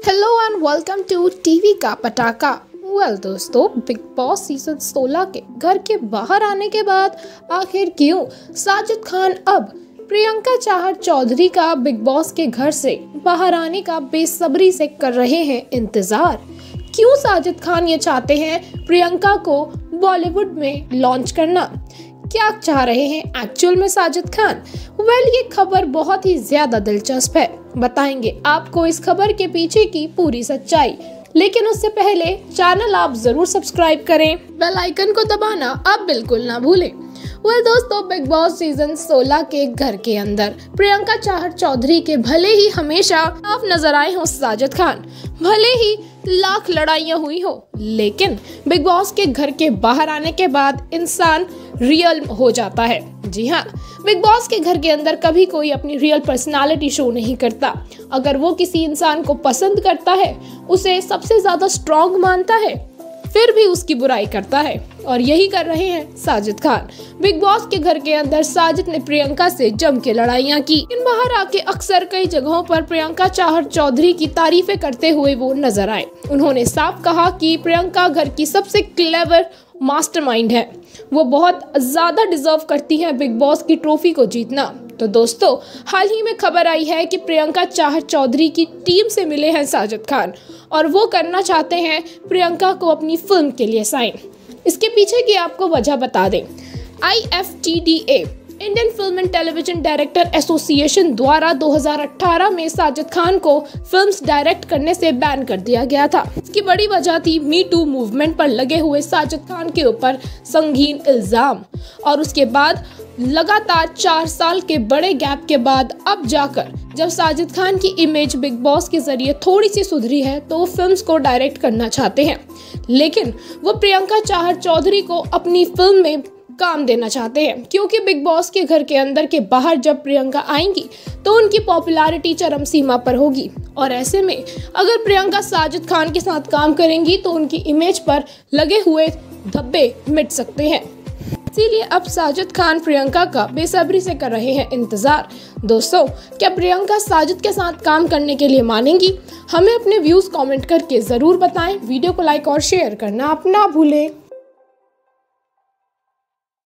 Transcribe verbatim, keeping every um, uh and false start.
Hello and welcome to TV का पटाखा। Well दोस्तों, बिग बॉस सीजन सोलह के घर के बाहर आने के बाद आखिर क्यों साजिद खान अब प्रियंका चाहर चौधरी का बिग बॉस के घर से बाहर आने का बेसब्री से कर रहे हैं इंतजार। क्यों साजिद खान ये चाहते हैं प्रियंका को बॉलीवुड में लॉन्च करना? क्या चाह रहे हैं एक्चुअल में साजिद खान? वेल ये खबर बहुत ही ज्यादा दिलचस्प है, बताएंगे आपको इस खबर के पीछे की पूरी सच्चाई। लेकिन उससे पहले चैनल आप जरूर सब्सक्राइब करें, बेल आइकन को दबाना आप बिल्कुल ना भूलें। वेल दोस्तों, बिग बॉस सीजन सोलह के घर के अंदर प्रियंका चाहर चौधरी के भले ही हमेशा आप नजर आए हो साजिद खान, भले ही लाख लड़ाइयाँ हुई हो, लेकिन बिग बॉस के घर के बाहर आने के बाद इंसान रियल हो जाता है। जी हाँ, बिग बॉस के घर के अंदर कभी कोई अपनी रियल पर्सनालिटी शो नहीं करता। अगर वो किसी इंसान को पसंद करता है, उसे सबसे ज्यादा स्ट्रॉन्ग मानता है, फिर भी उसकी बुराई करता है, और यही कर रहे हैं साजिद खान। बिग बॉस के घर के अंदर साजिद ने प्रियंका से जम के लड़ाइयाँ की। इन बाहर आके अक्सर कई जगहों पर प्रियंका चाहर चौधरी की तारीफें करते हुए वो नजर आए। उन्होंने साफ कहा कि प्रियंका घर की सबसे क्लेवर मास्टरमाइंड है, वो बहुत ज्यादा डिजर्व करती हैं बिग बॉस की ट्रॉफी को जीतना। तो दोस्तों, हाल ही में खबर आई है कि प्रियंका चाहर चौधरी की टीम से मिले हैं साजिद खान, और वो करना चाहते हैं प्रियंका को अपनी फिल्म के लिए साइन। इसके पीछे की आपको वजह बता दें। I F T D A Indian film and television director association द्वारा दो हज़ार अठारह में साजिद खान को फिल्म्स डायरेक्ट करने से बैन कर दिया गया था। इसकी बड़ी वजह थी मी टू मूवमेंट पर लगे हुए साजिद खान के ऊपर संगीन इल्जाम, और उसके बाद लगातार चार साल के बड़े गैप के बाद अब जाकर जब साजिद खान की इमेज बिग बॉस के जरिए थोड़ी सी सुधरी है, तो वो फिल्म्स को डायरेक्ट करना चाहते हैं। लेकिन वो प्रियंका चाहर चौधरी को अपनी फिल्म में काम देना चाहते हैं, क्योंकि बिग बॉस के घर के अंदर के बाहर जब प्रियंका आएंगी तो उनकी पॉपुलैरिटी चरम सीमा पर होगी, और ऐसे में अगर प्रियंका साजिद खान के साथ काम करेंगी तो उनकी इमेज पर लगे हुए धब्बे मिट सकते हैं। इसीलिए अब साजिद खान प्रियंका का बेसब्री से कर रहे हैं इंतजार। दोस्तों, क्या प्रियंका साजिद के साथ काम करने के लिए मानेंगी? हमें अपने व्यूज कमेंट करके जरूर बताएं। वीडियो को लाइक और शेयर करना आप ना भूलें।